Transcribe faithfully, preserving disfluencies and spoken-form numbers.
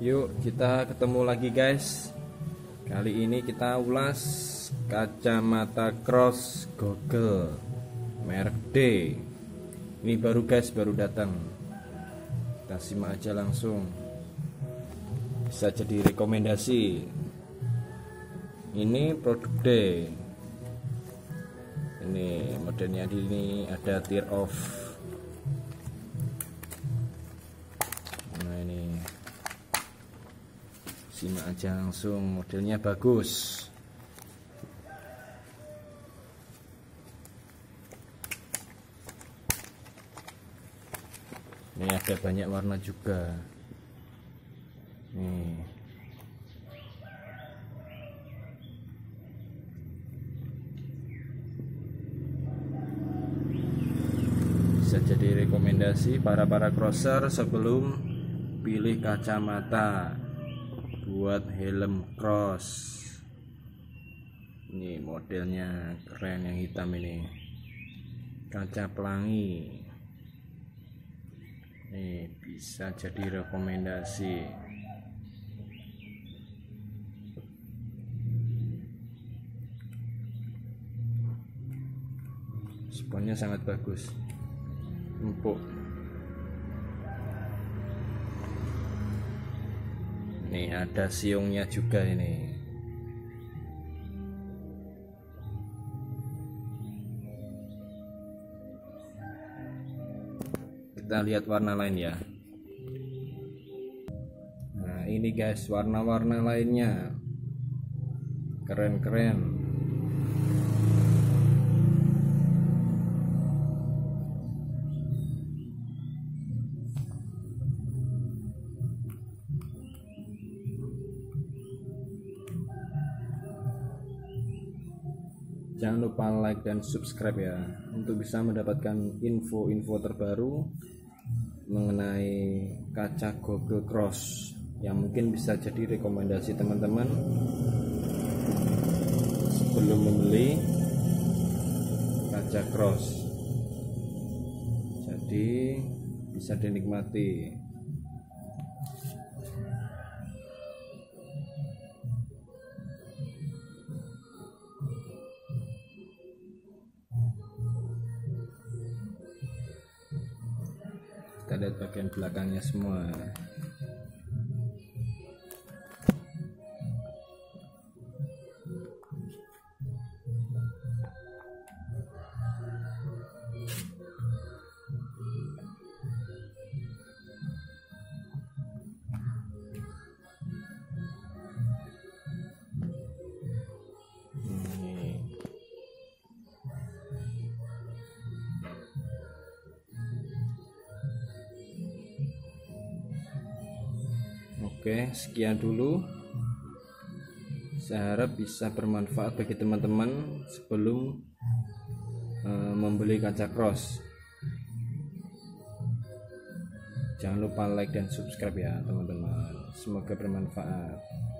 Yuk kita ketemu lagi guys. Kali ini kita ulas kacamata cross Google merek D. Ini baru guys, baru datang. Kita simak aja langsung. Bisa jadi rekomendasi. Ini produk D. Ini modelnya di ini ada tear off. Nah ini simak aja langsung, modelnya bagus. Ini ada banyak warna juga. Nih. Bisa jadi rekomendasi para para crosser sebelum pilih kacamata buat helm cross. Ini modelnya keren, yang hitam ini kaca pelangi. Nih bisa jadi rekomendasi. Sponnya sangat bagus, empuk. Nih ada siungnya juga ini. Kita lihat warna lain ya. Nah ini guys, warna-warna lainnya keren-keren. Jangan lupa like dan subscribe ya, untuk bisa mendapatkan info-info terbaru mengenai kaca Google Cross yang mungkin bisa jadi rekomendasi teman-teman sebelum membeli kaca cross. Jadi bisa dinikmati. Kita lihat bagian belakangnya semua. Oke, sekian dulu. Saya harap bisa bermanfaat bagi teman-teman sebelum uh, membeli kaca cross. Jangan lupa like dan subscribe ya teman-teman. Semoga bermanfaat.